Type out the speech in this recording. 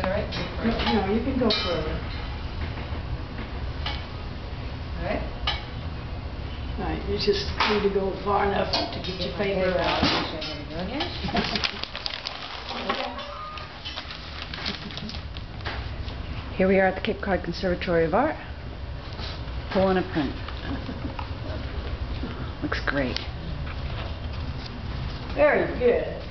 all right? No, you can go further. All right? All right, you just need to go far enough to get your paper out. Here we are at the Cape Cod Conservatory of Art, pulling a print. Looks great. Very good.